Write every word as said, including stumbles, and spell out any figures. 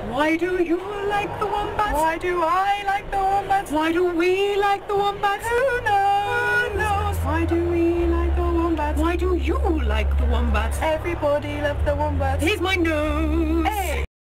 Why do you like the Wombats? Why do I like the Wombats? Why do we like the Wombats? Who knows? Who knows? Why do we like the Wombats? Why do you like the Wombats? Everybody loves the Wombats. Here's my nose. Hey.